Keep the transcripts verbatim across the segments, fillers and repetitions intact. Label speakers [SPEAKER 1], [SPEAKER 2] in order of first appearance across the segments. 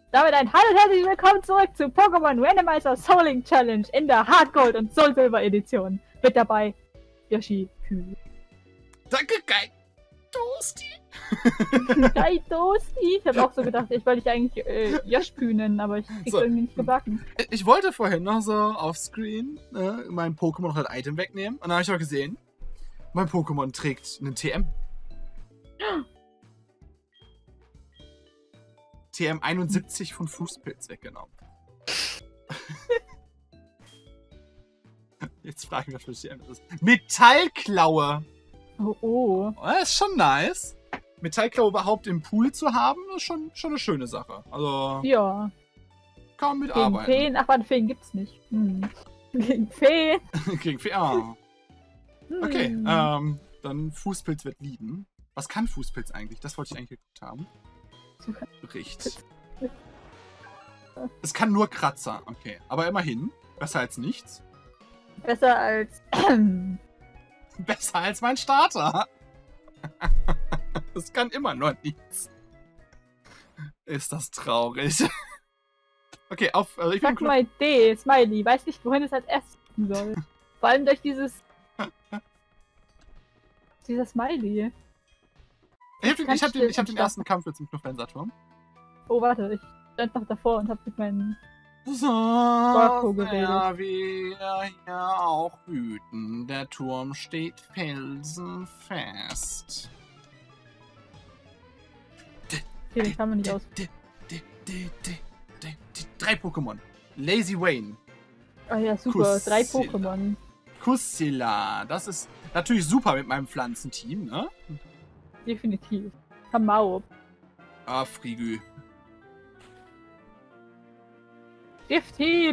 [SPEAKER 1] Damit ein Hallo und herzlich willkommen zurück zu Pokémon Randomizer Souling Challenge in der Hard Gold und Soul Silver Edition. Mit dabei Yoshi Pü.
[SPEAKER 2] Danke, Guy Toasty.
[SPEAKER 1] Guy Toasty. Ich habe auch so gedacht, ich wollte dich eigentlich äh, Yoshi Pü nennen, aber ich krieg's
[SPEAKER 2] So.
[SPEAKER 1] irgendwie nicht gebacken.
[SPEAKER 2] Ich wollte vorhin noch so offscreen äh, mein Pokémon noch als Item wegnehmen. Und dann habe ich auch gesehen, mein Pokémon trägt einen T M. T M einundsiebzig von Fußpilz weggenommen. Jetzt fragen wir, was für T M das ist. Metallklaue!
[SPEAKER 1] Oh, oh.
[SPEAKER 2] Oh, das ist schon nice. Metallklaue überhaupt im Pool zu haben, ist schon, schon eine schöne Sache. Also,
[SPEAKER 1] Ja.
[SPEAKER 2] kann man
[SPEAKER 1] Gegen
[SPEAKER 2] mitarbeiten.
[SPEAKER 1] Feen. Ach, warte, Feen gibt's nicht. Hm. Gegen Feen.
[SPEAKER 2] Gegen Feen. Ah.
[SPEAKER 1] Hm.
[SPEAKER 2] Okay, ähm, dann Fußpilz wird lieben. Was kann Fußpilz eigentlich? Das wollte ich eigentlich geguckt haben. Riecht. Es kann nur Kratzer, okay. Aber immerhin, besser als nichts.
[SPEAKER 1] Besser als...
[SPEAKER 2] Besser als mein Starter. Es kann immer noch nichts. Ist das traurig. Okay, auf... Also ich bin
[SPEAKER 1] Sag mal D, Smiley. Weiß nicht, wohin es als erstes gehen soll. Vor allem durch dieses... dieser Smiley.
[SPEAKER 2] Ich hab, den, ich hab, den, ich hab den ersten Kampf jetzt im Knuffelsaturm.
[SPEAKER 1] Oh, warte, ich stand noch davor und hab mit meinen...
[SPEAKER 2] So,
[SPEAKER 1] Scorpo geredet.
[SPEAKER 2] ja, wir hier auch wüten. Der Turm steht felsenfest.
[SPEAKER 1] Okay, den kann man nicht aus...
[SPEAKER 2] Drei Pokémon. Lazy Wayne.
[SPEAKER 1] Ah ja, super.
[SPEAKER 2] Kusila.
[SPEAKER 1] Drei Pokémon.
[SPEAKER 2] Kusila. Das ist natürlich super mit meinem Pflanzenteam, ne?
[SPEAKER 1] Definitiv. Kamau.
[SPEAKER 2] Ah, Frigü.
[SPEAKER 1] Gifthieb.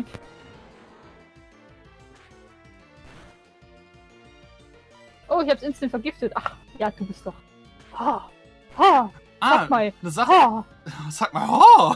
[SPEAKER 1] Oh, ich hab's instant vergiftet. Ach, ja, du bist doch... Ha. Ha.
[SPEAKER 2] Ah,
[SPEAKER 1] Sag mal.
[SPEAKER 2] eine Sache.
[SPEAKER 1] Ha.
[SPEAKER 2] Sag mal, oh!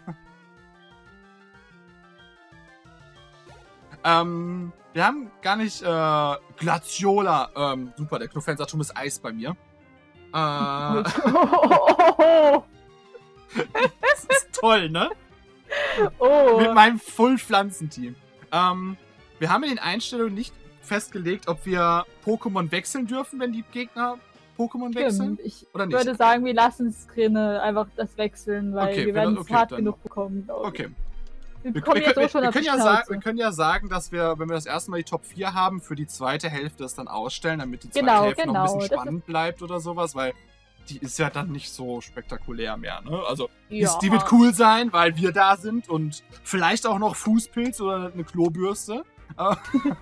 [SPEAKER 2] ähm, wir haben gar nicht, äh, Glaciola. Ähm, super, der Knuffelsaturm ist Eis bei mir. Äh,
[SPEAKER 1] Oh, oh, oh,
[SPEAKER 2] das ist toll, ne?
[SPEAKER 1] oh.
[SPEAKER 2] Mit meinem Full-Pflanzenteam. Ähm, wir haben in den Einstellungen nicht festgelegt, ob wir Pokémon wechseln dürfen, wenn die Gegner Pokémon wechseln.
[SPEAKER 1] Stimmt. Ich
[SPEAKER 2] oder nicht?
[SPEAKER 1] würde sagen, wir lassen es drin, einfach das wechseln, weil
[SPEAKER 2] Okay,
[SPEAKER 1] wir
[SPEAKER 2] wenn-
[SPEAKER 1] werden es
[SPEAKER 2] okay,
[SPEAKER 1] hart
[SPEAKER 2] dann-
[SPEAKER 1] genug bekommen, glaube ich.
[SPEAKER 2] Okay.
[SPEAKER 1] Wir
[SPEAKER 2] Wir,
[SPEAKER 1] kommen
[SPEAKER 2] wir,
[SPEAKER 1] jetzt
[SPEAKER 2] wir,
[SPEAKER 1] auch schon
[SPEAKER 2] wir,
[SPEAKER 1] auf die
[SPEAKER 2] können ja sagen, wir
[SPEAKER 1] Schnauze.
[SPEAKER 2] können ja sagen, dass wir, wenn wir das erste Mal die Top vier haben, für die zweite Hälfte es dann ausstellen, damit die zweite
[SPEAKER 1] Genau,
[SPEAKER 2] Hälfte noch ein
[SPEAKER 1] genau,
[SPEAKER 2] bisschen
[SPEAKER 1] das
[SPEAKER 2] spannend bleibt oder sowas, weil die ist ja dann nicht so spektakulär mehr, ne? Also, die,
[SPEAKER 1] Ja.
[SPEAKER 2] ist, die wird cool sein, weil wir da sind und vielleicht auch noch Fußpilz oder eine Klobürste. Aber-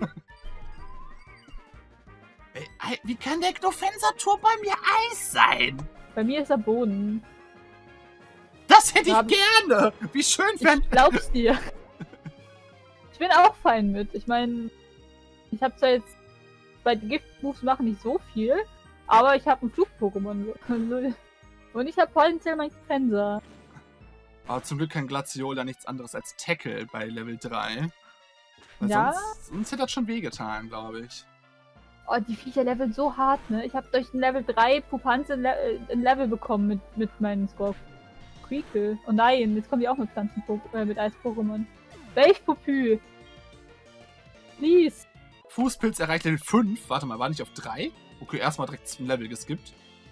[SPEAKER 2] Ey, ey, wie kann der Knofensatur bei mir Eis sein?
[SPEAKER 1] Bei mir ist er Boden.
[SPEAKER 2] Das hätte ich
[SPEAKER 1] Hab-
[SPEAKER 2] gerne! Wie schön wenn...
[SPEAKER 1] Ich glaub's dir. Ich bin auch fein mit. Ich meine, ich habe zwar jetzt bei Gift-Moves machen nicht so viel, aber ich habe ein Flug-Pokémon. Und ich habe potenziell meinen Fencer.
[SPEAKER 2] Aber zum Glück kann Glaciola nichts anderes als Tackle bei Level drei. Weil
[SPEAKER 1] Ja?
[SPEAKER 2] sonst, sonst hätte das schon wehgetan, glaube ich.
[SPEAKER 1] Oh, die Viecher leveln so hart, ne? Ich habe durch den Level drei Pupanze ein, Le äh, ein Level bekommen mit, mit meinen Squircle. Oh nein, jetzt kommen die auch mit Pflanzen äh, mit Eis-Pokémon. Welch Popü? Please.
[SPEAKER 2] Fußpilz erreicht Level fünf. Warte mal, war nicht auf drei? Okay, erstmal direkt ein Level geskippt.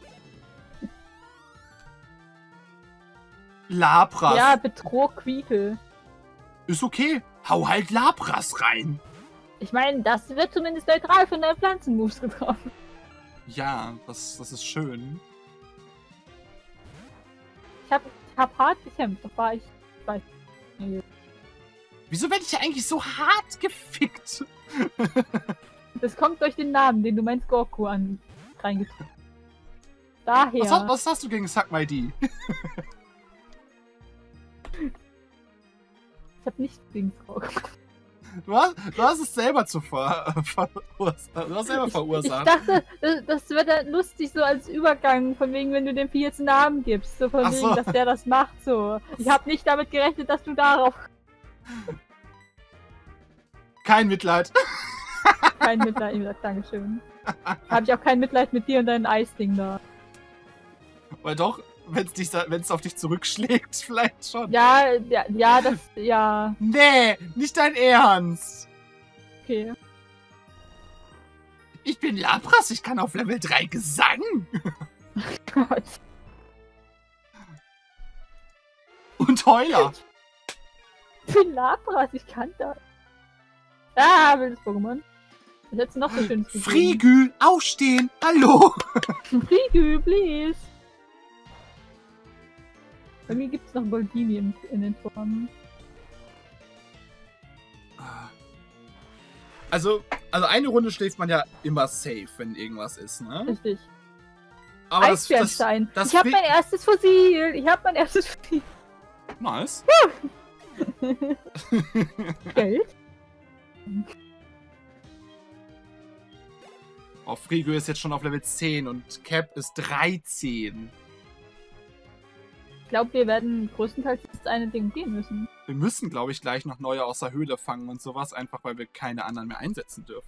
[SPEAKER 2] Lapras.
[SPEAKER 1] Ja, Betrog Quiekel.
[SPEAKER 2] Ist okay. Hau halt Lapras rein.
[SPEAKER 1] Ich meine, das wird zumindest neutral von deinen Pflanzenmoves getroffen.
[SPEAKER 2] Ja, das, das ist schön.
[SPEAKER 1] Ich hab, ich hab hart gekämpft, doch war ich, ich weiß nicht.
[SPEAKER 2] Wieso werde ich ja eigentlich so hart gefickt?
[SPEAKER 1] Das kommt durch den Namen, den du meinst Gorku an reingetragen. Daher.
[SPEAKER 2] Was, hast- was hast du gegen Suck My D?
[SPEAKER 1] Ich hab nichts gegen Gorku.
[SPEAKER 2] Du hast, du hast es selber zu ver verursacht. Du hast selber
[SPEAKER 1] Ich
[SPEAKER 2] verursacht.
[SPEAKER 1] dachte, das, das wird dann lustig so als Übergang, von wegen, wenn du dem Vieh jetzt einen Namen gibst. So von
[SPEAKER 2] Ach
[SPEAKER 1] wegen,
[SPEAKER 2] so.
[SPEAKER 1] dass der das macht, so. Ich habe nicht damit gerechnet, dass du darauf
[SPEAKER 2] Kein Mitleid.
[SPEAKER 1] kein Mitleid, wie gesagt, Dankeschön. Habe ich auch kein Mitleid mit dir und deinem Eisding da.
[SPEAKER 2] Weil doch, Wenn es wenn es auf dich zurückschlägt, vielleicht schon.
[SPEAKER 1] Ja, ja, ja, das, ja.
[SPEAKER 2] Nee, nicht dein Ernst.
[SPEAKER 1] Okay.
[SPEAKER 2] Ich bin Lapras, ich kann auf Level drei Gesang.
[SPEAKER 1] Gott.
[SPEAKER 2] Und Heuler.
[SPEAKER 1] Ich bin Lapras, ich kann das. Ah, wildes Pokémon. Was hättest du noch so schönes gegeben?
[SPEAKER 2] Frigü, aufstehen, hallo.
[SPEAKER 1] Frigü, please. Bei mir gibt es noch Goldini in, in den Formen.
[SPEAKER 2] Also, also eine Runde schläft man ja immer safe, wenn irgendwas ist, ne?
[SPEAKER 1] Richtig.
[SPEAKER 2] Aber das, das,
[SPEAKER 1] Eisbärenstein.
[SPEAKER 2] das
[SPEAKER 1] Ich hab
[SPEAKER 2] Fri-
[SPEAKER 1] mein erstes Fossil. Ich hab mein erstes Fossil.
[SPEAKER 2] Nice.
[SPEAKER 1] Geld?
[SPEAKER 2] Oh, Frigü ist jetzt schon auf Level zehn und Cap ist dreizehn.
[SPEAKER 1] Ich glaube, wir werden größtenteils das eine Ding gehen müssen.
[SPEAKER 2] Wir müssen, glaube ich, gleich noch neue aus der Höhle fangen und sowas, einfach weil wir keine anderen mehr einsetzen dürfen.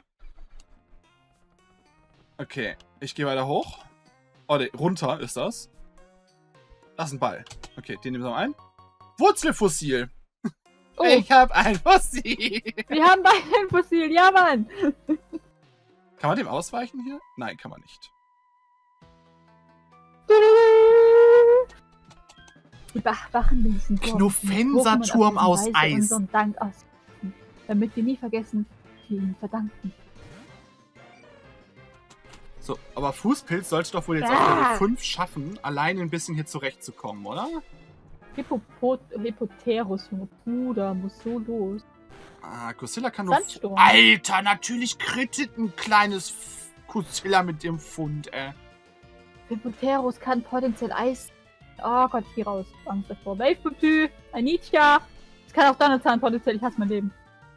[SPEAKER 2] Okay, ich gehe weiter hoch. Oh, ne, runter ist das. Das ist ein Ball. Okay, den nehmen wir mal ein. Wurzelfossil.
[SPEAKER 1] Oh,
[SPEAKER 2] Ich habe ein Fossil.
[SPEAKER 1] wir haben beide ein Fossil. Ja, Mann.
[SPEAKER 2] Kann man dem ausweichen hier? Nein, kann man nicht.
[SPEAKER 1] Die Wachen diesen
[SPEAKER 2] Knuffenserturm aus Eis.
[SPEAKER 1] Unseren Dank ausrichten, damit wir nie vergessen, vielen verdanken.
[SPEAKER 2] So, aber Fußpilz sollte doch wohl jetzt auf
[SPEAKER 1] Ah.
[SPEAKER 2] Level fünf schaffen, alleine ein bisschen hier zurechtzukommen, oder?
[SPEAKER 1] Hippopot Hippoterus, Junge Bruder, muss so los.
[SPEAKER 2] Ah, Kusilla kann nur...
[SPEAKER 1] Sandsturm.
[SPEAKER 2] Alter, natürlich krittet ein kleines F- Kusilla mit dem Fund, ey.
[SPEAKER 1] Hippoterus kann potenziell Eis. Oh Gott, hier raus. Angst davor. Wavepupü, Anitya. Das kann auch Donnerzahn potenziell. Ich hasse mein Leben.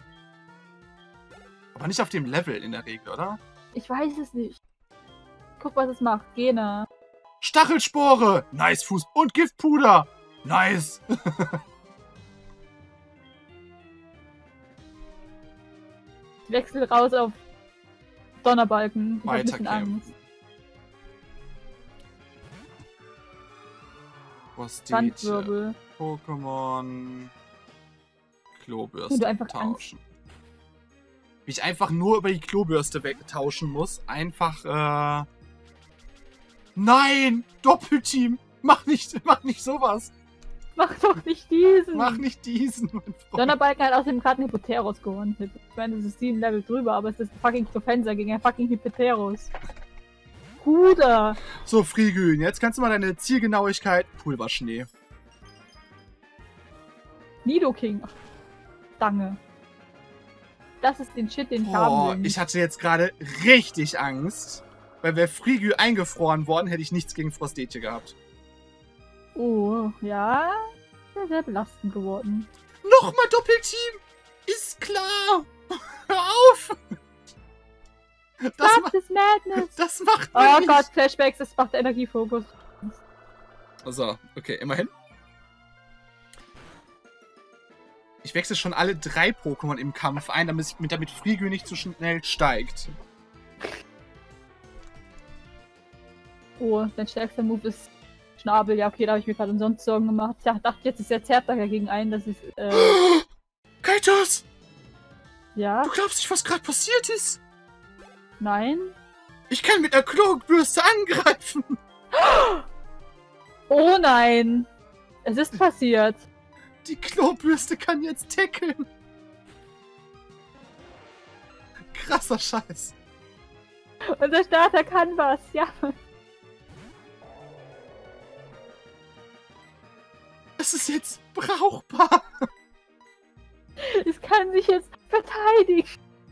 [SPEAKER 2] Aber nicht auf dem Level in der Regel, oder?
[SPEAKER 1] Ich weiß es nicht. Guck, was es macht. Gena.
[SPEAKER 2] Stachelspore! Nice, Fuß. Und Giftpuder! Nice!
[SPEAKER 1] Ich wechsle raus auf Donnerbalken. Ich hab ein bisschen
[SPEAKER 2] Weiterkämpfen.
[SPEAKER 1] Angst.
[SPEAKER 2] Prostete,
[SPEAKER 1] Sandwirbel.
[SPEAKER 2] Pokémon,
[SPEAKER 1] Wenn
[SPEAKER 2] Klobürste
[SPEAKER 1] du einfach
[SPEAKER 2] tauschen. Wie ich einfach nur über die Klobürste wegtauschen muss. Einfach, äh... Nein! Doppelteam! Mach nicht, mach nicht sowas!
[SPEAKER 1] Mach doch nicht diesen.
[SPEAKER 2] Mach nicht diesen, mein Freund.
[SPEAKER 1] Donnerbalken hat außerdem gerade einen Hippoterus gewonnen. Ich meine, das ist sieben Level drüber, aber es ist ein fucking Profensor gegen einen fucking Hippoterus. Bruder!
[SPEAKER 2] So, Frigün, jetzt kannst du mal deine Zielgenauigkeit... Pulverschnee.
[SPEAKER 1] Nidoking. Ach, Danke. Das ist den Shit, den ich haben
[SPEAKER 2] Oh,
[SPEAKER 1] will.
[SPEAKER 2] ich hatte jetzt gerade richtig Angst. Weil wäre Frigü eingefroren worden, hätte ich nichts gegen Frostetje gehabt.
[SPEAKER 1] Oh, ja. Sehr, sehr belastend geworden.
[SPEAKER 2] Nochmal Doppelteam! Ist klar! Hör auf! Das,
[SPEAKER 1] Stop
[SPEAKER 2] ma
[SPEAKER 1] this madness!
[SPEAKER 2] das macht man
[SPEAKER 1] Oh
[SPEAKER 2] nicht.
[SPEAKER 1] Gott, Flashbacks, das macht Energiefokus.
[SPEAKER 2] So, okay, immerhin. Ich wechsle schon alle drei Pokémon im Kampf ein, damit, damit Frigü nicht zu schnell steigt.
[SPEAKER 1] Oh, dein stärkster Move ist Schnabel. Ja, okay, da habe ich mir gerade umsonst Sorgen gemacht. Ich dachte, jetzt ist der Zerrt dagegen ein, dass ich, äh,
[SPEAKER 2] Kaitos!
[SPEAKER 1] ja,
[SPEAKER 2] Du glaubst nicht, was gerade passiert ist?
[SPEAKER 1] nein.
[SPEAKER 2] Ich kann mit einer Klobürste angreifen!
[SPEAKER 1] Oh nein! Es ist passiert.
[SPEAKER 2] Die Klobürste kann jetzt tackeln! Krasser Scheiß.
[SPEAKER 1] Unser Starter kann was, ja.
[SPEAKER 2] Es ist jetzt brauchbar!
[SPEAKER 1] Es kann sich jetzt verteidigen.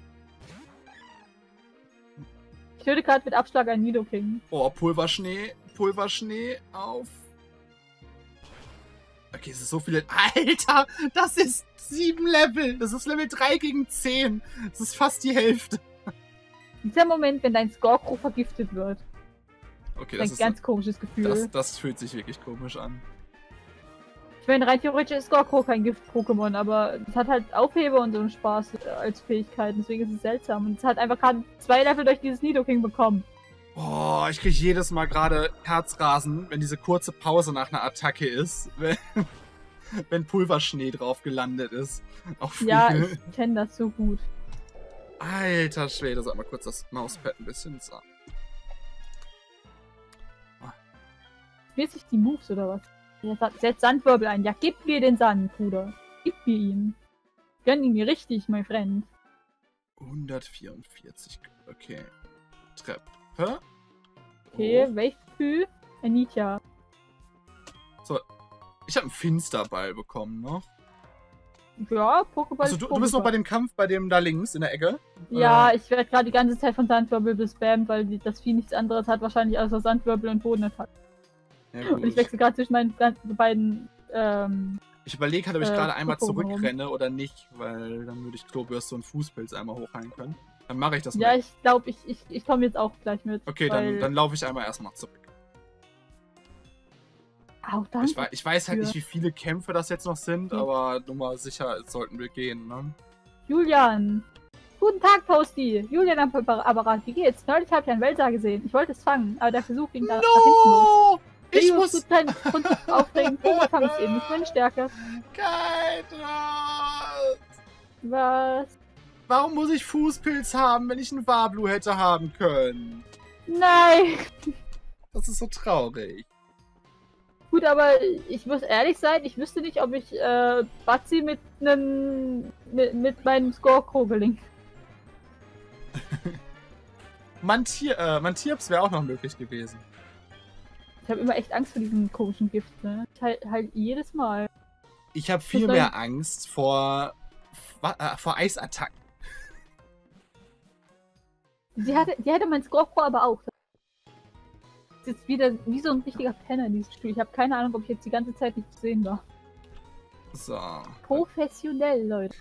[SPEAKER 1] Ich würde gerade mit Abschlag einen Nidoking.
[SPEAKER 2] Oh, Pulverschnee, Pulverschnee auf. Okay, es ist so viele. Alter, das ist sieben Level. Das ist Level drei gegen zehn. Das ist fast die Hälfte.
[SPEAKER 1] Dieser Moment, wenn dein Skorkro vergiftet wird.
[SPEAKER 2] Okay,
[SPEAKER 1] Das
[SPEAKER 2] das
[SPEAKER 1] ist
[SPEAKER 2] ist
[SPEAKER 1] ein ganz komisches Gefühl.
[SPEAKER 2] das, das fühlt sich wirklich komisch an.
[SPEAKER 1] Ich meine, rein theoretisch ist Skorkro kein Gift-Pokémon, aber es hat halt Aufheber und so einen Spaß äh, als Fähigkeit. Deswegen ist es seltsam. Und es hat einfach gerade zwei Level durch dieses Nidoking bekommen.
[SPEAKER 2] Oh, ich kriege jedes Mal gerade Herzrasen, wenn diese kurze Pause nach einer Attacke ist. Wenn, wenn Pulverschnee drauf gelandet ist. Auf
[SPEAKER 1] Ja, ich kenne das so gut.
[SPEAKER 2] Alter Schwede, sag mal kurz das Mauspad ein bisschen so.
[SPEAKER 1] Spielt sich die Moves oder was? Ja, setz Sandwirbel ein. Ja, gib mir den Sand, Bruder. Gib mir ihn. Gönn ihn mir richtig, mein Freund.
[SPEAKER 2] hundertvierundvierzig. Okay. Treppe.
[SPEAKER 1] Okay,
[SPEAKER 2] Oh.
[SPEAKER 1] Wavekü. Anita.
[SPEAKER 2] So. Ich habe einen Finsterball bekommen noch.
[SPEAKER 1] Ja, Pokéball.
[SPEAKER 2] Also du, du bist noch bei dem Kampf, bei dem da links in der Ecke?
[SPEAKER 1] Ja,
[SPEAKER 2] Oder?
[SPEAKER 1] ich werde gerade die ganze Zeit von Sandwirbel bespammt, weil die, das Vieh nichts anderes hat, wahrscheinlich außer Sandwirbel und Bodenattack.
[SPEAKER 2] Ja,
[SPEAKER 1] Und ich wechsle gerade zwischen meinen beiden. Ähm,
[SPEAKER 2] ich überlege halt, ob ich
[SPEAKER 1] äh,
[SPEAKER 2] gerade einmal
[SPEAKER 1] Pokémon
[SPEAKER 2] zurückrenne oder nicht, weil dann würde ich Klobürste und Fußpilz einmal hochheilen können. Dann mache ich das
[SPEAKER 1] ja,
[SPEAKER 2] mit.
[SPEAKER 1] ich glaube, ich, ich, ich komme jetzt auch gleich mit.
[SPEAKER 2] Okay,
[SPEAKER 1] weil...
[SPEAKER 2] dann, dann laufe ich einmal erstmal zurück.
[SPEAKER 1] Au, danke.
[SPEAKER 2] Ich, wei- ich weiß halt
[SPEAKER 1] für-
[SPEAKER 2] nicht, wie viele Kämpfe das jetzt noch sind,
[SPEAKER 1] Ja.
[SPEAKER 2] aber nur mal sicher sollten wir gehen, ne?
[SPEAKER 1] Julian! Guten Tag, Toasty! Julian am Apparat, wie geht's? Neulich habe ich einen Wälzer gesehen. Ich wollte es fangen, aber der Versuch ging da nach hinten los.
[SPEAKER 2] No! Ich
[SPEAKER 1] Rio
[SPEAKER 2] muss...
[SPEAKER 1] tut seinen Grund aufregen, Puma fang ist eben nicht meine Stärke.
[SPEAKER 2] Kein Rat.
[SPEAKER 1] Was?
[SPEAKER 2] Warum muss ich Fußpilz haben, wenn ich einen Wablu hätte haben können?
[SPEAKER 1] Nein!
[SPEAKER 2] Das ist so traurig.
[SPEAKER 1] Gut, aber ich muss ehrlich sein, ich wüsste nicht, ob ich äh, Batzi mit einem mit, mit meinem Skorko gelingt.
[SPEAKER 2] Mantier, äh, Mantierps wäre auch noch möglich gewesen.
[SPEAKER 1] Ich habe immer echt Angst vor diesem komischen Gift, ne? Ich halt, halt jedes Mal.
[SPEAKER 2] Ich habe viel
[SPEAKER 1] soll-
[SPEAKER 2] mehr Angst vor, äh, vor Eisattacken.
[SPEAKER 1] Die hatte, die hatte mein Skorko aber auch. Das ist jetzt wieder wie so ein richtiger Penner in diesem Spiel. Ich habe keine Ahnung, ob ich jetzt die ganze Zeit nicht zu sehen war.
[SPEAKER 2] So.
[SPEAKER 1] Professionell, Leute.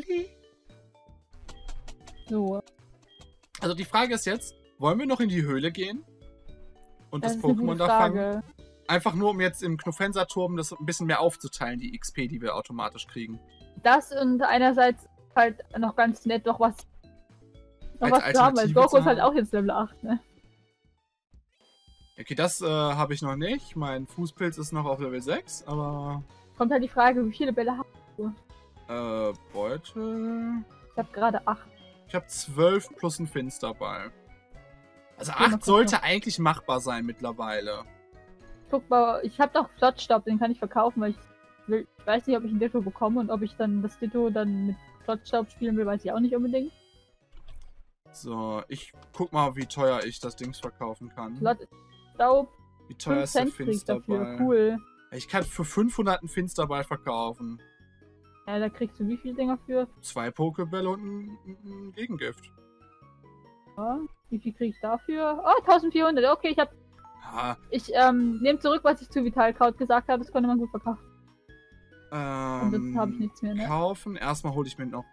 [SPEAKER 1] So.
[SPEAKER 2] Also die Frage ist jetzt, wollen wir noch in die Höhle gehen? Und das,
[SPEAKER 1] Das ist eine
[SPEAKER 2] Pokémon
[SPEAKER 1] gute
[SPEAKER 2] da fangen?
[SPEAKER 1] Frage.
[SPEAKER 2] Einfach nur, um jetzt im Knofenser-Turm das ein bisschen mehr aufzuteilen, die X P, die wir automatisch kriegen.
[SPEAKER 1] Das und einerseits halt noch ganz nett noch was noch
[SPEAKER 2] Als
[SPEAKER 1] was zu haben, weil
[SPEAKER 2] Alternative
[SPEAKER 1] Skorko
[SPEAKER 2] zu
[SPEAKER 1] ist halt
[SPEAKER 2] haben?
[SPEAKER 1] auch jetzt Level acht, ne?
[SPEAKER 2] Okay, das äh, habe ich noch nicht. Mein Fußpilz ist noch auf Level sechs, aber...
[SPEAKER 1] Kommt halt die Frage, wie viele Bälle hast du?
[SPEAKER 2] Äh, Beutel...
[SPEAKER 1] Ich habe gerade acht.
[SPEAKER 2] Ich habe zwölf plus einen Finsterball. Also
[SPEAKER 1] Okay, mal
[SPEAKER 2] acht
[SPEAKER 1] gucken.
[SPEAKER 2] sollte eigentlich machbar sein mittlerweile.
[SPEAKER 1] Guck mal, ich habe doch Flottstaub, den kann ich verkaufen, weil ich will, ich weiß nicht, ob ich ein Ditto bekomme und ob ich dann das Ditto dann mit Flottstaub spielen will, weiß ich auch nicht unbedingt.
[SPEAKER 2] So, ich guck mal, wie teuer ich das Dings verkaufen kann.
[SPEAKER 1] Flottstaub,
[SPEAKER 2] Wie teuer
[SPEAKER 1] fünf
[SPEAKER 2] ist der
[SPEAKER 1] Cent krieg ich dafür,
[SPEAKER 2] Finsterball?
[SPEAKER 1] cool.
[SPEAKER 2] Ich kann für fünfhundert einen Finsterball verkaufen.
[SPEAKER 1] Ja, da kriegst du wie viele Dinger für?
[SPEAKER 2] Zwei Pokebälle und ein, ein Gegengift.
[SPEAKER 1] Ja, wie viel krieg ich dafür? Oh, eintausendvierhundert, okay, ich hab,
[SPEAKER 2] Ja,
[SPEAKER 1] ich ähm, nehme zurück, was ich zu Vitalkraut gesagt habe, das konnte man gut verkaufen.
[SPEAKER 2] ähm,
[SPEAKER 1] Und jetzt habe ich nichts mehr, ne?
[SPEAKER 2] kaufen. Erstmal hole ich mir noch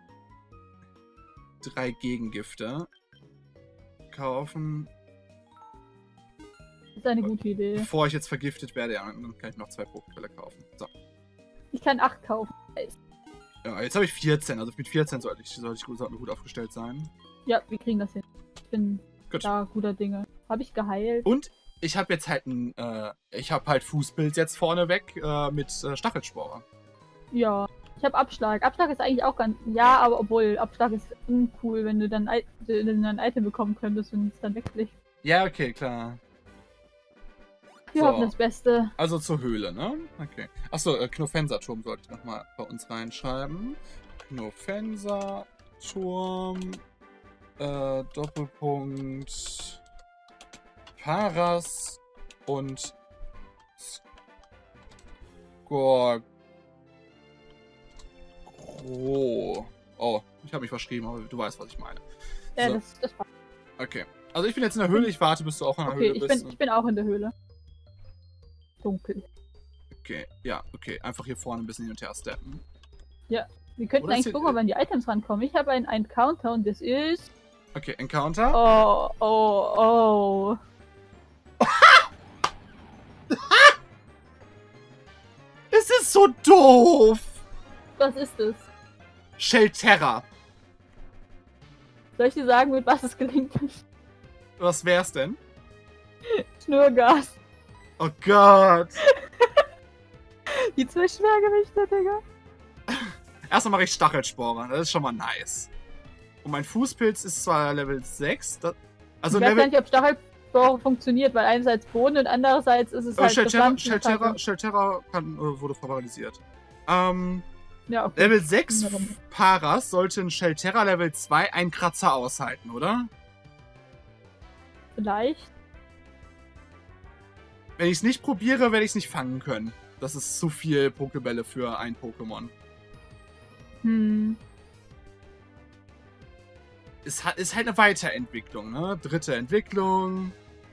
[SPEAKER 2] drei Gegengifte. Kaufen.
[SPEAKER 1] Das ist eine gute Idee.
[SPEAKER 2] Bevor ich jetzt vergiftet werde, ja, dann kann ich noch zwei Pokebälle kaufen. So.
[SPEAKER 1] Ich kann acht kaufen.
[SPEAKER 2] Ja, jetzt habe ich vierzehn. Also mit vierzehn sollte ich, sollte ich gut, sollte gut aufgestellt sein.
[SPEAKER 1] Ja, wir kriegen das hin. Ich bin
[SPEAKER 2] Gut.
[SPEAKER 1] da guter Dinge. Habe ich geheilt?
[SPEAKER 2] Und ich habe jetzt halt ein, äh, ich habe halt Fußpilz jetzt vorne weg äh, mit äh, Stachelspore.
[SPEAKER 1] Ja. Ich habe Abschlag. Abschlag ist eigentlich auch ganz. Ja, aber obwohl, Abschlag ist uncool, wenn du dann ein, wenn du ein Item bekommen könntest und es dann wegfliegt.
[SPEAKER 2] Ja, okay, klar.
[SPEAKER 1] Wir
[SPEAKER 2] So.
[SPEAKER 1] hoffen das Beste.
[SPEAKER 2] Also zur Höhle, ne? Okay. Achso, äh, Knofenser-Turm sollte ich nochmal bei uns reinschreiben. Knofenser-Turm, äh, Doppelpunkt, Paras und Skorgro. Oh, ich habe mich verschrieben, aber du weißt, was ich meine.
[SPEAKER 1] Ja,
[SPEAKER 2] So.
[SPEAKER 1] das, das passt.
[SPEAKER 2] Okay. Also ich bin jetzt in der Höhle, ich warte, bis du auch in der
[SPEAKER 1] Okay,
[SPEAKER 2] Höhle
[SPEAKER 1] ich
[SPEAKER 2] bist.
[SPEAKER 1] bin, ich bin auch in der Höhle. Dunkel.
[SPEAKER 2] Okay, ja, okay. Einfach hier vorne ein bisschen hin und her steppen.
[SPEAKER 1] Wir könnten
[SPEAKER 2] Oder ist
[SPEAKER 1] eigentlich
[SPEAKER 2] hier-
[SPEAKER 1] gucken, ob wir an die Items rankommen. Ich habe einen, einen Counter und das ist.
[SPEAKER 2] Okay, Encounter.
[SPEAKER 1] Oh, oh, oh.
[SPEAKER 2] Es ist so doof!
[SPEAKER 1] Was ist das?
[SPEAKER 2] Shelterra.
[SPEAKER 1] Soll ich dir sagen, mit was es gelingt?
[SPEAKER 2] Was wär's denn?
[SPEAKER 1] Schnurgas.
[SPEAKER 2] Oh Gott.
[SPEAKER 1] Die zwei Schwergewichte, Digga.
[SPEAKER 2] Erstmal mache ich Stachelsporer. Das ist schon mal nice. Und mein Fußpilz ist zwar Level sechs. Das, also
[SPEAKER 1] ich weiß
[SPEAKER 2] Level...
[SPEAKER 1] gar nicht, ob Stachelsporer funktioniert, weil einerseits Boden und andererseits ist es
[SPEAKER 2] äh,
[SPEAKER 1] halt...
[SPEAKER 2] Shelterra, Shelterra, Shelterra kann, äh, wurde paralysiert. Ähm...
[SPEAKER 1] Ja, okay.
[SPEAKER 2] Level sechs Paras sollte ein Shelterra Level zwei einen Kratzer aushalten, oder?
[SPEAKER 1] Vielleicht.
[SPEAKER 2] Wenn ich es nicht probiere, werde ich es nicht fangen können. Das ist zu viel Pokébälle für ein Pokémon.
[SPEAKER 1] Hm.
[SPEAKER 2] Ist, ist halt eine Weiterentwicklung, ne? Dritte Entwicklung.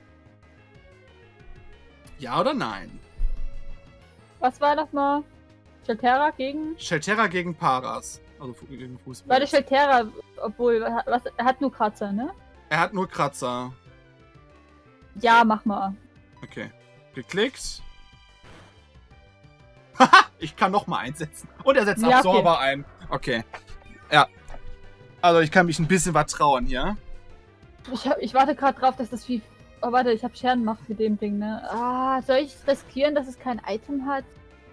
[SPEAKER 2] Ja oder nein?
[SPEAKER 1] Was war das mal? Shelterra gegen?
[SPEAKER 2] Shelterra gegen Paras. Also gegen Fußball.
[SPEAKER 1] War der Shelterra, obwohl, was, er hat nur Kratzer, ne?
[SPEAKER 2] Er hat nur Kratzer.
[SPEAKER 1] Ja, mach mal.
[SPEAKER 2] Okay. Geklickt. Haha, ich kann noch mal einsetzen. Und er setzt
[SPEAKER 1] Ja,
[SPEAKER 2] Absorber
[SPEAKER 1] okay.
[SPEAKER 2] ein. Okay. Ja. Also ich kann mich ein bisschen was trauen hier.
[SPEAKER 1] Ich, hab, ich warte gerade drauf, dass das Vieh... Oh, warte, ich habe Scherenmacht mit dem Ding, ne? Ah, soll ich riskieren, dass es kein Item hat?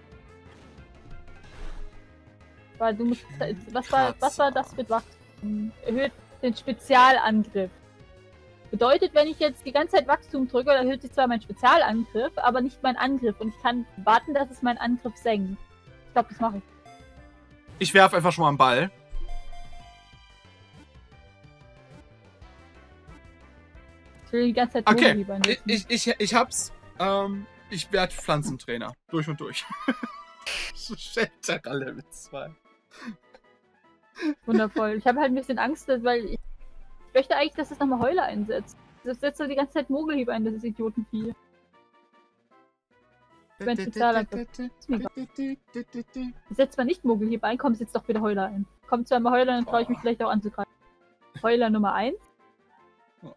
[SPEAKER 1] Weil du musst... Was war, was war das mit Wachstum? Erhöht den Spezialangriff. Bedeutet, wenn ich jetzt die ganze Zeit Wachstum drücke, dann erhöht sich zwar mein Spezialangriff, aber nicht mein Angriff. Und ich kann warten, dass es meinen Angriff senkt. Ich glaube, das mache ich.
[SPEAKER 2] Ich werfe einfach schon mal einen Ball.
[SPEAKER 1] Ich will die ganze Zeit
[SPEAKER 2] Okay,
[SPEAKER 1] Mogli beim
[SPEAKER 2] ich, ich, ich, ich hab's. Ähm, ich werde Pflanzentrainer. Durch und durch. Shelterra Level zwei.
[SPEAKER 1] Wundervoll. Ich habe halt ein bisschen Angst, weil ich, ich möchte eigentlich, dass es nochmal Heuler einsetzt. Das setzt doch die ganze Zeit Mogelhieb ein, das ist Idiotenvieh. Mein Spezialangriff. Setzt man nicht Mogelhieb ein, kommt jetzt doch wieder Heuler ein. Kommt zweimal Heuler, dann traue ich mich
[SPEAKER 2] Oh.
[SPEAKER 1] vielleicht auch anzugreifen. Heuler Nummer eins.
[SPEAKER 2] Oh.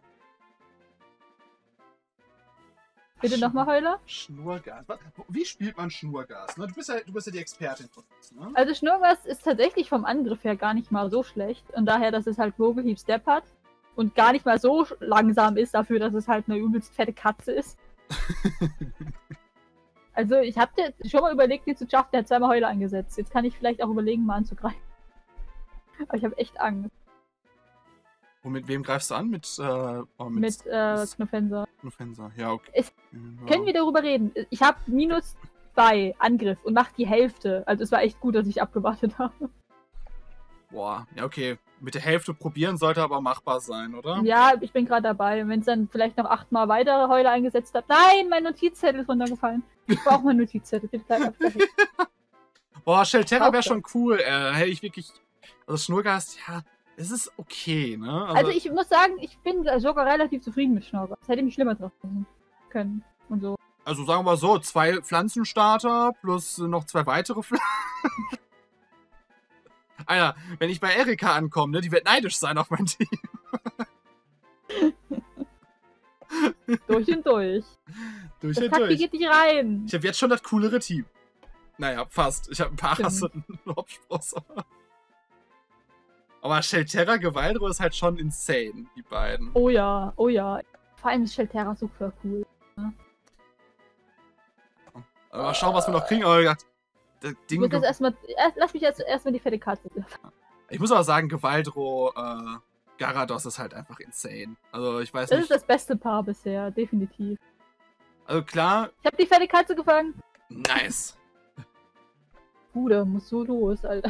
[SPEAKER 1] Bitte nochmal Heuler.
[SPEAKER 2] Schnurgas. Was? Wie spielt man Schnurgas? Ne? Du, bist ja, du bist ja die Expertin von uns, ne?
[SPEAKER 1] Also Schnurgas ist tatsächlich vom Angriff her gar nicht mal so schlecht. Und daher, dass es halt Mogelhieb Step hat. Und gar nicht mal so langsam ist dafür, dass es halt eine übelst fette Katze ist. Also ich habe schon mal überlegt, ihn zu schaffen. Der hat zweimal Heuler eingesetzt. Jetzt kann ich vielleicht auch überlegen, mal anzugreifen. Aber ich habe echt Angst.
[SPEAKER 2] Und mit wem greifst du an? Mit, äh, oh, mit,
[SPEAKER 1] Mit äh, Knofenser.
[SPEAKER 2] Knofenser. Ja, okay.
[SPEAKER 1] Es-
[SPEAKER 2] Ja.
[SPEAKER 1] Können wir darüber reden? Ich habe minus zwei Angriff und mache die Hälfte. Also es war echt gut, dass ich abgewartet habe.
[SPEAKER 2] Boah, ja, okay. Mit der Hälfte probieren sollte aber machbar sein, oder?
[SPEAKER 1] Ja, ich bin gerade dabei. Wenn es dann vielleicht noch achtmal weitere Heuler eingesetzt hat. Nein, mein Notizzettel ist runtergefallen. Ich brauche meinen Notizzettel. Bitte bleib ab.
[SPEAKER 2] Boah, Shelterra wäre
[SPEAKER 1] Auch
[SPEAKER 2] schon cool. Äh, hätte ich wirklich. Also Schnurgas, ja, es ist okay, ne?
[SPEAKER 1] Also ich muss sagen, ich bin sogar relativ zufrieden mit Schnurgas. Es hätte mich schlimmer treffen können. Und so.
[SPEAKER 2] Also sagen wir mal so, zwei Pflanzenstarter plus noch zwei weitere Pflanzen. Alter, wenn ich bei Erika ankomme, ne, die wird neidisch sein auf mein Team.
[SPEAKER 1] Durch und durch.
[SPEAKER 2] Durch
[SPEAKER 1] Das
[SPEAKER 2] und
[SPEAKER 1] Kacke
[SPEAKER 2] durch.
[SPEAKER 1] geht nicht rein.
[SPEAKER 2] Ich habe jetzt schon das coolere Team. Naja, fast. Ich habe ein paar Hass und einen Hauptspross. Aber Shelterra Gewaldro ist halt schon insane, die beiden.
[SPEAKER 1] Oh ja, oh ja. Vor allem ist Shelterra super cool.
[SPEAKER 2] Aber mal schauen, was wir noch kriegen. Aber ich dachte, das
[SPEAKER 1] Ich
[SPEAKER 2] Ding
[SPEAKER 1] muss jetzt erstmal. Erst, lass mich jetzt erstmal die fette Katze.
[SPEAKER 2] Ich muss aber sagen, Gewaldro, äh, Garados ist halt einfach insane. Also ich weiß
[SPEAKER 1] Das
[SPEAKER 2] nicht.
[SPEAKER 1] ist das beste Paar bisher, definitiv.
[SPEAKER 2] Also klar,
[SPEAKER 1] Ich habe die fette Katze gefangen.
[SPEAKER 2] nice.
[SPEAKER 1] Bruder, muss so los, Alter.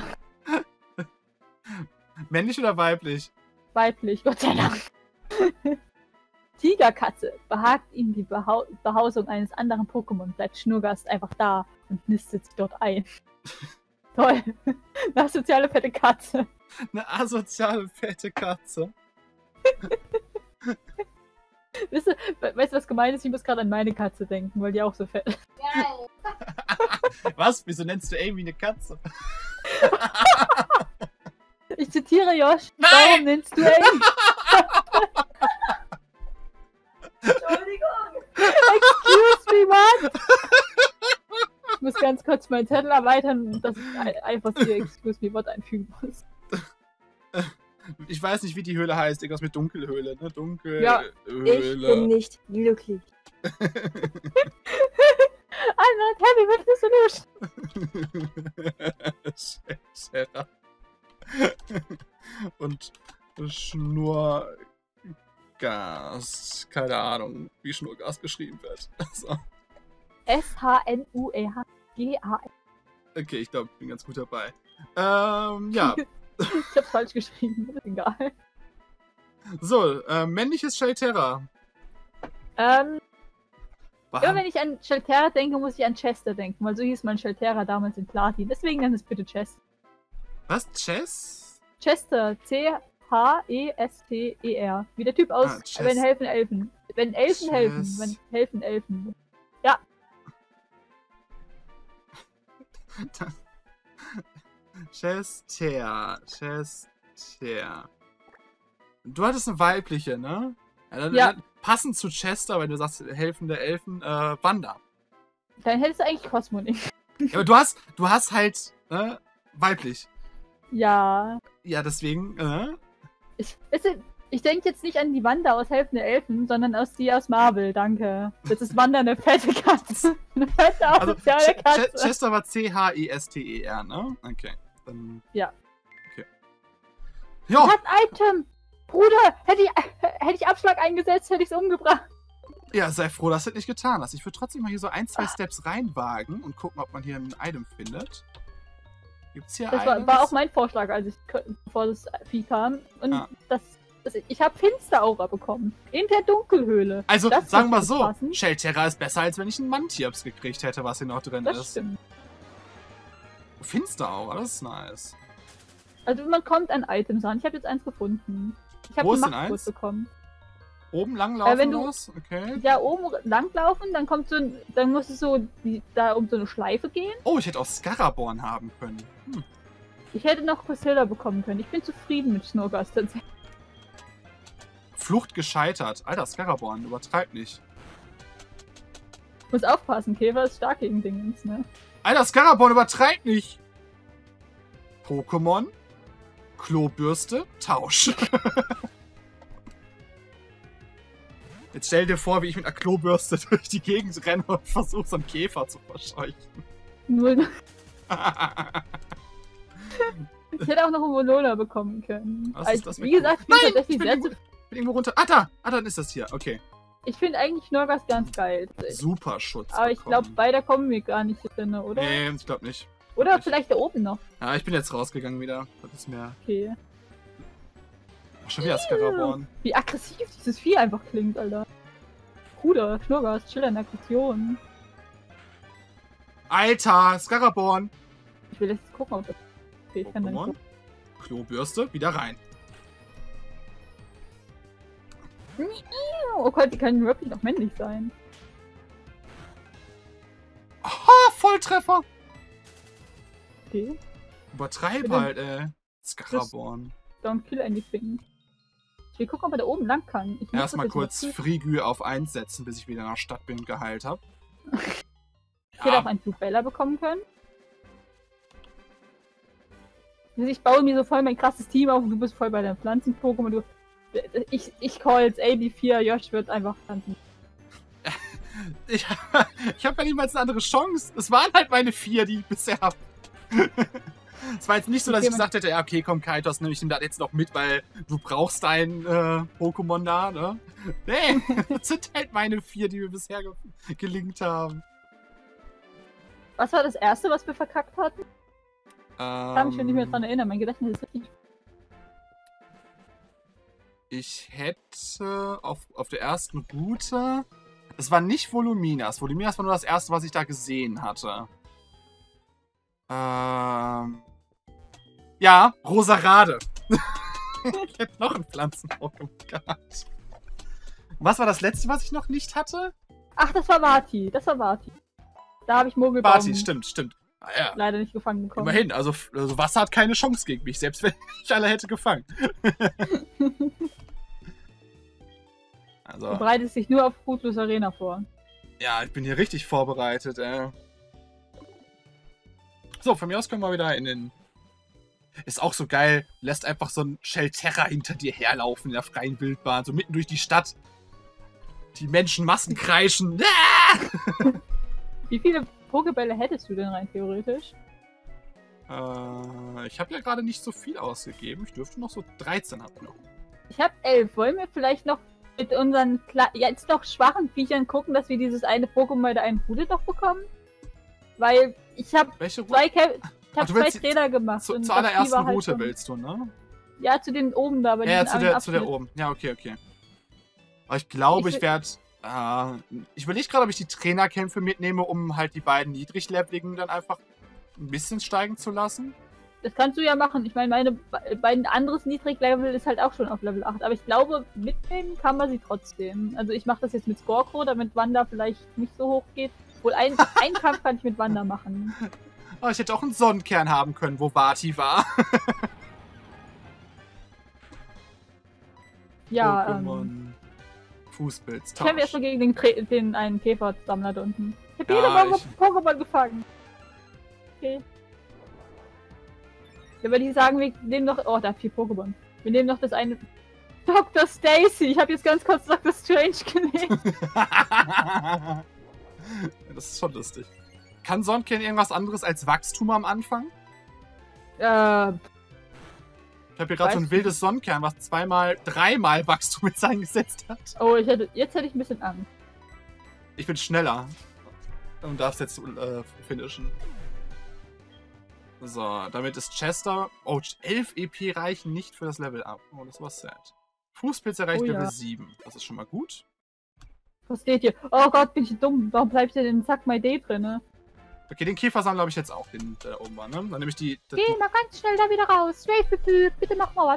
[SPEAKER 2] Männlich oder weiblich?
[SPEAKER 1] Weiblich, Gott sei Dank. Tigerkatze. Behagt ihm die Behau Behausung eines anderen Pokémon. Bleibt Schnurgast einfach da und nistet sich dort ein. Toll. Eine soziale fette Katze.
[SPEAKER 2] Eine asoziale, fette Katze.
[SPEAKER 1] Weißt du, we- weißt du, was gemein ist? Ich muss gerade an meine Katze denken, weil die auch so fett ist.
[SPEAKER 2] Was? Wieso nennst du Amy eine Katze?
[SPEAKER 1] Ich zitiere Josh.
[SPEAKER 2] Nein!
[SPEAKER 1] Warum nennst du Amy? Entschuldigung. Excuse me, Mann. Ich muss ganz kurz meinen Zettel erweitern, dass ich ein- einfach hier Excuse me Wort einfügen muss.
[SPEAKER 2] Ich weiß nicht, wie die Höhle heißt. Irgendwas mit Dunkelhöhle, ne? Dunkelhöhle.
[SPEAKER 1] Ja, ich bin nicht glücklich. I'm not happy with the
[SPEAKER 2] solution. Sarah. Und Schnurgas. Keine Ahnung, wie Schnurgas geschrieben wird. So.
[SPEAKER 1] S H N U E H G A S.
[SPEAKER 2] Okay, ich glaube, ich bin ganz gut dabei. Ähm, ja.
[SPEAKER 1] Ich hab's falsch geschrieben, ist egal.
[SPEAKER 2] So, äh, männliches Shelterra.
[SPEAKER 1] Ähm,
[SPEAKER 2] Wow.
[SPEAKER 1] immer wenn ich an Shelterra denke, muss ich an Chester denken, weil so hieß mein Shelterra damals in Platin. Deswegen nenn es bitte Chester.
[SPEAKER 2] Was? Chess?
[SPEAKER 1] Chester. C H E S T E R. Wie der Typ aus,
[SPEAKER 2] Ah, Chess.
[SPEAKER 1] wenn helfen Elfen. Wenn Elfen
[SPEAKER 2] Chess.
[SPEAKER 1] helfen. Wenn helfen Elfen. Ja.
[SPEAKER 2] Chester. Chester. Du hattest eine weibliche, ne? Ja, dann,
[SPEAKER 1] Ja.
[SPEAKER 2] Dann passend zu Chester, wenn du sagst, helfende Elfen, äh, Wanda.
[SPEAKER 1] Dann hättest du eigentlich Cosmo nicht.
[SPEAKER 2] Ja, aber du hast, du hast halt, ne, weiblich.
[SPEAKER 1] Ja.
[SPEAKER 2] Ja, deswegen, äh,
[SPEAKER 1] Ich, weißt du, ich denke jetzt nicht an die Wanda aus helfende Elfen, sondern aus die aus Marvel, danke. Das ist Wanda eine fette Katze. Eine fette,
[SPEAKER 2] also,
[SPEAKER 1] asoziale
[SPEAKER 2] Ch
[SPEAKER 1] Katze.
[SPEAKER 2] Ch Chester war C H E S T E R, ne? Okay. Dann,
[SPEAKER 1] Ja.
[SPEAKER 2] Okay.
[SPEAKER 1] Ich
[SPEAKER 2] Ja,
[SPEAKER 1] hab ein Item! Bruder, hätte ich, hätte ich Abschlag eingesetzt, hätte ich es umgebracht.
[SPEAKER 2] ja, sei froh, dass du das nicht getan hast. Ich würde trotzdem mal hier so ein, zwei Steps reinwagen und gucken, ob man hier ein Item findet. Gibt's hier
[SPEAKER 1] Das war,
[SPEAKER 2] eines?
[SPEAKER 1] war auch mein Vorschlag, als ich bevor das Vieh kam. Und
[SPEAKER 2] Ah.
[SPEAKER 1] das, das, ich habe Finsteraura bekommen. In der Dunkelhöhle.
[SPEAKER 2] Also,
[SPEAKER 1] Das
[SPEAKER 2] sagen wir
[SPEAKER 1] wird
[SPEAKER 2] so,
[SPEAKER 1] passen.
[SPEAKER 2] Shelterra ist besser, als wenn ich einen Mantierps gekriegt hätte, was hier noch drin
[SPEAKER 1] Das
[SPEAKER 2] ist.
[SPEAKER 1] stimmt.
[SPEAKER 2] Finsteraura, das ist nice.
[SPEAKER 1] Also man kommt an Items ran. Ich habe jetzt eins gefunden. Ich habe
[SPEAKER 2] Wo
[SPEAKER 1] einen
[SPEAKER 2] ist denn
[SPEAKER 1] Machtcode
[SPEAKER 2] eins?
[SPEAKER 1] bekommen.
[SPEAKER 2] Oben langlaufen
[SPEAKER 1] Äh, wenn du-
[SPEAKER 2] oder was? Okay.
[SPEAKER 1] Ja, oben langlaufen, dann kommt so ein, dann musst du so die, da um so eine Schleife gehen.
[SPEAKER 2] Oh, ich hätte auch Scaraborn haben können. Hm.
[SPEAKER 1] Ich hätte noch Cosilla bekommen können. Ich bin zufrieden mit Schnurgas tatsächlich.
[SPEAKER 2] Flucht gescheitert. Alter, Scaraborn, übertreib nicht.
[SPEAKER 1] Muss aufpassen, Käfer ist stark gegen Dingens, ne?
[SPEAKER 2] Alter, Scaraborn, übertreib nicht! Pokémon, Klobürste, Tausch. Jetzt stell dir vor, wie ich mit einer Klobürste durch die Gegend renne und versuche, so einen Käfer zu verscheuchen.
[SPEAKER 1] Null. Ich hätte auch noch einen Monona bekommen können.
[SPEAKER 2] Was ist
[SPEAKER 1] Also,
[SPEAKER 2] das
[SPEAKER 1] wie
[SPEAKER 2] mit-
[SPEAKER 1] gesagt, ich bin
[SPEAKER 2] Nein,
[SPEAKER 1] tatsächlich
[SPEAKER 2] ich bin
[SPEAKER 1] sehr
[SPEAKER 2] irgendwo-
[SPEAKER 1] zufrieden.
[SPEAKER 2] Ich bin irgendwo runter. Ah, da! Ah, dann ist das hier. Okay.
[SPEAKER 1] Ich finde eigentlich Schnurgas ganz geil.
[SPEAKER 2] Super Schutz.
[SPEAKER 1] Aber ich glaube,
[SPEAKER 2] bekommen.
[SPEAKER 1] weiter kommen wir gar nicht drin, oder?
[SPEAKER 2] Nee, ich glaube nicht.
[SPEAKER 1] Oder
[SPEAKER 2] nicht.
[SPEAKER 1] vielleicht da oben noch.
[SPEAKER 2] Ja, ich bin jetzt rausgegangen wieder. Das ist mir.
[SPEAKER 1] Okay.
[SPEAKER 2] Ach, schon wieder Scaraborn.
[SPEAKER 1] Wie aggressiv dieses Vieh einfach klingt, Alter. Bruder, Schnurgas, chill an Aggression.
[SPEAKER 2] Alter, Scaraborn.
[SPEAKER 1] Ich will jetzt gucken, ob das okay, ich kann dann
[SPEAKER 2] Pokémon.
[SPEAKER 1] gucken.
[SPEAKER 2] Klobürste, wieder rein.
[SPEAKER 1] Oh Gott, die können wirklich noch männlich sein.
[SPEAKER 2] Aha, Volltreffer.
[SPEAKER 1] Okay.
[SPEAKER 2] Übertreib
[SPEAKER 1] Bitte.
[SPEAKER 2] halt, ey. Scaraborn.
[SPEAKER 1] Don't kill anything. Ich will gucken, ob er da oben lang kann. Ich muss
[SPEAKER 2] Erstmal
[SPEAKER 1] das jetzt
[SPEAKER 2] kurz
[SPEAKER 1] überprüfen.
[SPEAKER 2] Frigü auf eins setzen, bis ich wieder in der Stadt bin und geheilt habe.
[SPEAKER 1] Ich hätte auch einen Bella bekommen können. Ich baue mir so voll mein krasses Team auf und du bist voll bei der Pflanzen-Pokémon. Du, ich, ich call jetzt A B vier, Josh wird einfach Pflanzen.
[SPEAKER 2] Ich, ich habe ja niemals eine andere Chance. Es waren halt meine vier, die ich bisher habe. Es war jetzt nicht so, dass
[SPEAKER 1] Okay,
[SPEAKER 2] ich gesagt hätte, ja, okay, komm, Kaitos, nehme ich den da jetzt noch mit, weil du brauchst dein äh, Pokémon da, ne? Nee, das sind halt meine vier, die mir bisher ge gelingt haben.
[SPEAKER 1] Was war das erste, was wir verkackt hatten? Ich
[SPEAKER 2] Ähm,
[SPEAKER 1] kann mich schon nicht mehr dran erinnern. Mein Gedächtnis ist richtig.
[SPEAKER 2] Ich hätte auf, auf der ersten Route... Es war nicht Voluminas. Voluminas war nur das erste, was ich da gesehen hatte. Ähm... Ja, Rosarade. Ich hätte noch ein Pflanzen-Pokémon gehabt. Was war das letzte, was ich noch nicht hatte?
[SPEAKER 1] Ach, das war Vati. Das war Vati. Da habe ich Mogelbaum
[SPEAKER 2] Barty, stimmt, stimmt. Ah, ja.
[SPEAKER 1] leider nicht gefangen bekommen.
[SPEAKER 2] Immerhin, also, also Wasser hat keine Chance gegen mich, selbst wenn ich alle hätte gefangen. Also,
[SPEAKER 1] Du bereitest dich nur auf Fruitless Arena vor.
[SPEAKER 2] ja, ich bin hier richtig vorbereitet, ey. So, von mir aus können wir wieder in den Ist auch so geil. Lässt einfach so ein Shelterra hinter dir herlaufen in der freien Wildbahn. So mitten durch die Stadt. Die Menschenmassen kreischen. Ah!
[SPEAKER 1] Wie viele Pokébälle hättest du denn rein theoretisch?
[SPEAKER 2] Äh, ich habe ja gerade nicht so viel ausgegeben. Ich dürfte noch so dreizehn haben noch.
[SPEAKER 1] Ich habe elf. Wollen wir vielleicht noch mit unseren Kla jetzt noch schwachen Viechern gucken, dass wir dieses eine Pokémon der einen Bude noch bekommen? Weil ich habe zwei, Ke ich hab zwei Trainer gemacht.
[SPEAKER 2] Zu, zur allerersten Route halt schon... willst du, ne?
[SPEAKER 1] Ja, zu den oben da. Bei
[SPEAKER 2] ja, zu der, zu der oben. Ja, okay, okay. Aber ich glaube, ich, ich werde... Äh, ich überlege gerade, ob ich die Trainerkämpfe mitnehme, um halt die beiden Niedrigleveligen dann einfach ein bisschen steigen zu lassen.
[SPEAKER 1] Das kannst du ja machen. Ich meine, meine beiden anderes Niedriglevel ist halt auch schon auf Level acht. Aber ich glaube, mitnehmen kann man sie trotzdem. Also ich mache das jetzt mit Skorko, damit Wanda vielleicht nicht so hoch geht. Wohl ein, einen Kampf kann ich mit Wanda machen.
[SPEAKER 2] Oh, ich hätte auch einen Sonnenkern haben können, wo Vati war.
[SPEAKER 1] Ja,
[SPEAKER 2] Pokémon. Ähm, Fußpilz.
[SPEAKER 1] Ich kämpfe erstmal gegen den, den einen Käfersammler da unten. Ich habe jede Woche ich... Pokémon gefangen. Okay. Ja, würde ich sagen, wir nehmen noch... Oh, da hat vier Pokémon. Wir nehmen noch das eine... Doktor Stacy! Ich habe jetzt ganz kurz Doktor Strange gelesen.
[SPEAKER 2] Das ist schon lustig. Kann Sonnenkern irgendwas anderes als Wachstum am Anfang?
[SPEAKER 1] Äh...
[SPEAKER 2] Ich habe hier gerade so ein wildes Sonnenkern, was zweimal, dreimal Wachstum jetzt eingesetzt hat.
[SPEAKER 1] Oh, ich hätte, jetzt hätte ich ein bisschen Angst.
[SPEAKER 2] Ich bin schneller. Und darfst jetzt äh, finishen. So, damit ist Chester... Oh, elf E P reichen nicht für das Level up. Oh, das war sad. Fußpilz erreicht oh, Level ja. sieben. Das ist schon mal gut.
[SPEAKER 1] Was steht hier? Oh Gott, bin ich dumm. Warum bleibt denn in Zack My Day drin, ne?
[SPEAKER 2] Okay, den Käfersammler habe ich jetzt auch, den der oben war, ne? Dann nehme ich die... die
[SPEAKER 1] Geh mal ganz schnell da wieder raus. Bitte mach mal was.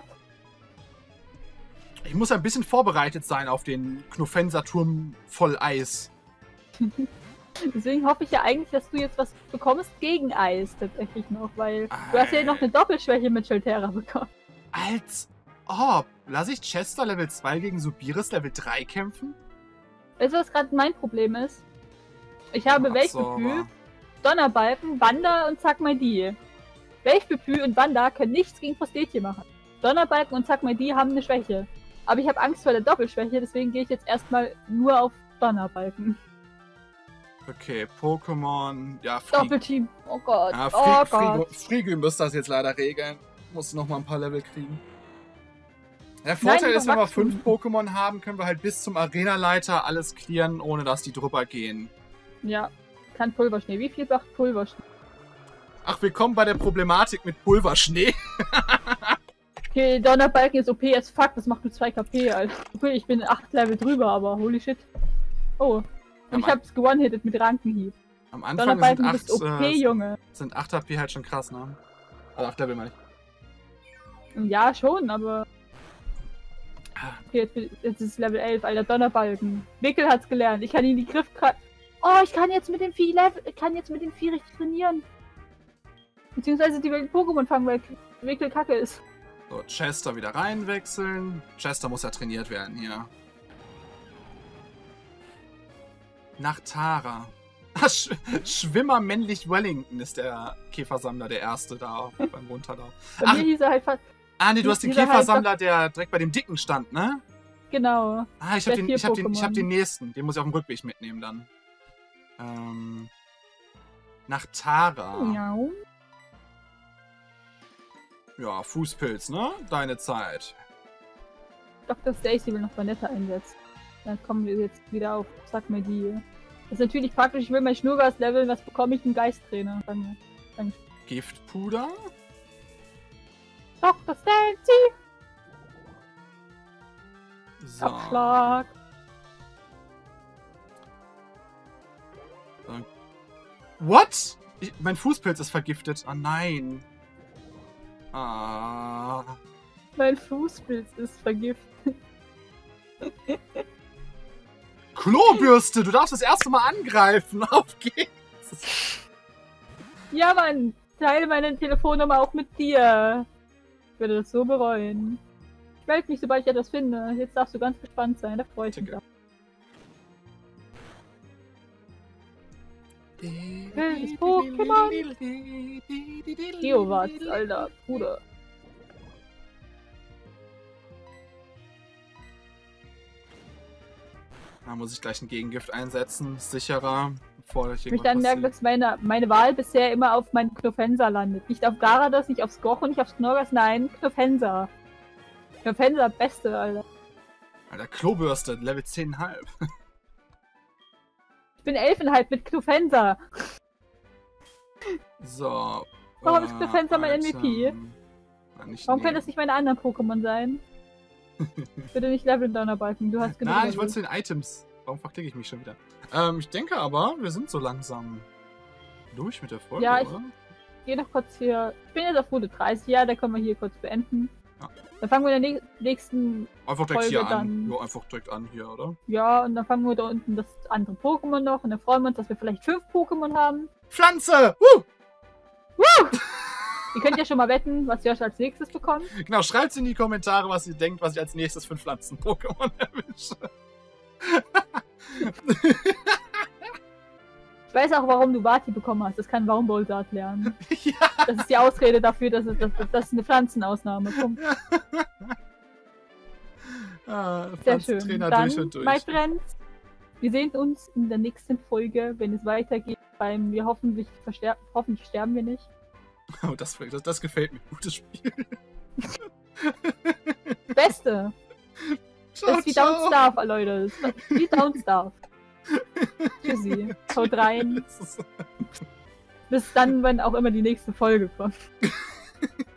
[SPEAKER 2] Ich muss ein bisschen vorbereitet sein auf den Knuffenser-Turm voll Eis.
[SPEAKER 1] Deswegen hoffe ich ja eigentlich, dass du jetzt was bekommst gegen Eis tatsächlich noch, weil Alter. Du hast ja noch eine Doppelschwäche mit Shelterra bekommen.
[SPEAKER 2] Als ob. Lass ich Chester Level zwei gegen Subiris Level drei kämpfen?
[SPEAKER 1] Weißt du, was gerade mein Problem ist? Ich habe Weltgefühl, Donnerbalken, Wanda und Zack My D. Weltgefühl und Wanda können nichts gegen Frostetje machen. Donnerbalken und Zack My D haben eine Schwäche. Aber ich habe Angst vor der Doppelschwäche, deswegen gehe ich jetzt erstmal nur auf Donnerbalken.
[SPEAKER 2] Okay, Pokémon, ja,
[SPEAKER 1] Frig Doppelteam, oh Gott,
[SPEAKER 2] ja,
[SPEAKER 1] Frig oh Gott.
[SPEAKER 2] Frigü müsste das jetzt leider regeln. Muss noch mal ein paar Level kriegen. Der Vorteil Nein, ist, wenn wir fünf Pokémon haben, können wir halt bis zum Arenaleiter alles clearen, ohne dass die drüber gehen.
[SPEAKER 1] Ja, kann Pulverschnee. Wie viel macht Pulverschnee?
[SPEAKER 2] Ach, willkommen bei der Problematik mit Pulverschnee.
[SPEAKER 1] Okay, Donnerbalken ist O P as fuck, das macht nur zwei K P, Alter. Okay, ich bin acht Level drüber, aber holy shit. Oh. Und ich hab's gewonnen-hitted mit Rankenhieb.
[SPEAKER 2] Am Anfang sind acht,
[SPEAKER 1] bist O P, äh, Junge.
[SPEAKER 2] Sind acht H P halt schon krass, ne? Also acht Level meine
[SPEAKER 1] ich. Ja, schon, aber... Okay, jetzt, bin, jetzt ist es Level elf, Alter, Donnerbalken. Wickel hat's gelernt. Ich kann ihn die Griff... Oh, ich kann jetzt mit dem Vieh Level... Ich kann jetzt mit dem Vieh richtig trainieren. Beziehungsweise die Pokémon fangen, weil Wickel kacke ist.
[SPEAKER 2] So, Chester wieder reinwechseln. Chester muss ja trainiert werden hier. Nach Tara. Ach, Sch Schwimmer männlich Wellington ist der Käfersammler, der erste da beim Runterlauf.
[SPEAKER 1] Bei mir hieß er halt fast.
[SPEAKER 2] Ah, nee, du hast den Käfersammler, halt der direkt bei dem Dicken stand, ne?
[SPEAKER 1] Genau.
[SPEAKER 2] Ah, ich hab, den, ich, hab den, ich hab den nächsten. Den muss ich auf dem Rückweg mitnehmen dann. Ähm. Nach Tara.
[SPEAKER 1] Ja.
[SPEAKER 2] Ja, Fußpilz, ne? Deine Zeit.
[SPEAKER 1] Doktor Stacy will noch Vanetta einsetzen. Dann kommen wir jetzt wieder auf. Sag mir die. Das ist natürlich praktisch, ich will mein Schnurgas leveln, was bekomme ich? Einen Geisttrainer. Danke. Danke.
[SPEAKER 2] Giftpuder?
[SPEAKER 1] Doktor Stacy!
[SPEAKER 2] So.
[SPEAKER 1] Abschlag.
[SPEAKER 2] What? Ich, mein Fußpilz ist vergiftet. Oh nein. Ah.
[SPEAKER 1] Mein Fußpilz ist vergiftet.
[SPEAKER 2] Klobürste, du darfst das erste Mal angreifen. Auf geht's.
[SPEAKER 1] Ja, Mann. Teile meine Telefonnummer auch mit dir. Ich werde das so bereuen. Ich melde mich, sobald ich etwas finde. Jetzt darfst du ganz gespannt sein. Da freue ich mich auch. Wildes Pokémon. Geowatts, Alter, Bruder.
[SPEAKER 2] Da muss ich gleich ein Gegengift einsetzen, sicherer, bevor ich
[SPEAKER 1] Ich möchte anmerken, dass meine, meine Wahl bisher immer auf meinen Knofensa landet. Nicht auf Garados, nicht auf Skorcho, nicht auf Snorgas, nein, Knofensa. Knofensa, beste, Alter.
[SPEAKER 2] Alter, Klobürste, Level zehn Komma fünf.
[SPEAKER 1] Ich bin elfeinhalb mit Knofensa.
[SPEAKER 2] So.
[SPEAKER 1] Warum ist Knofensa mein M V P?
[SPEAKER 2] Na, nicht
[SPEAKER 1] Warum
[SPEAKER 2] nehmen.
[SPEAKER 1] können das nicht meine anderen Pokémon sein? Bitte nicht Level Donnerbalken, du hast genug.
[SPEAKER 2] Nein, ich
[SPEAKER 1] Level.
[SPEAKER 2] wollte zu den Items. Warum verklicke ich mich schon wieder? Ähm, ich denke aber, wir sind so langsam durch mit der Folge,
[SPEAKER 1] Ja, ich-
[SPEAKER 2] oder?
[SPEAKER 1] Geh noch kurz hier. Ich bin jetzt auf Route dreißig, ja, da können wir hier kurz beenden.
[SPEAKER 2] Ja.
[SPEAKER 1] Dann fangen wir in der nä- nächsten.
[SPEAKER 2] Einfach direkt
[SPEAKER 1] Folge
[SPEAKER 2] hier an.
[SPEAKER 1] dann-
[SPEAKER 2] Ja, einfach direkt an hier, oder?
[SPEAKER 1] Ja, und dann fangen wir da unten das andere Pokémon noch und dann freuen wir uns, dass wir vielleicht fünf Pokémon haben.
[SPEAKER 2] Pflanze! Uh!
[SPEAKER 1] Ihr könnt ja schon mal wetten, was Josh als nächstes bekommt.
[SPEAKER 2] Genau, schreibt in die Kommentare, was ihr denkt, was ich als nächstes für Pflanzen-Pokémon erwische.
[SPEAKER 1] Ich weiß auch, warum du Vati bekommen hast. Das kann Baumwollsaat lernen.
[SPEAKER 2] Ja.
[SPEAKER 1] Das ist die Ausrede dafür, dass es, dass, das ist eine Pflanzenausnahme. Punkt.
[SPEAKER 2] Ah,
[SPEAKER 1] Sehr schön.
[SPEAKER 2] Pflanzentrainer
[SPEAKER 1] Dann,
[SPEAKER 2] durch und durch.
[SPEAKER 1] my friends, wir sehen uns in der nächsten Folge, wenn es weitergeht. Beim wir hoffentlich versterben, hoffentlich sterben wir nicht.
[SPEAKER 2] Oh, das, das, das gefällt mir. Gutes Spiel.
[SPEAKER 1] Beste!
[SPEAKER 2] Ciao,
[SPEAKER 1] Das ist wie Down Starve, Leute. Das ist wie Down Starve. Tschüssi. Haut rein.
[SPEAKER 2] Das ist-
[SPEAKER 1] Bis dann, wenn auch immer die nächste Folge kommt.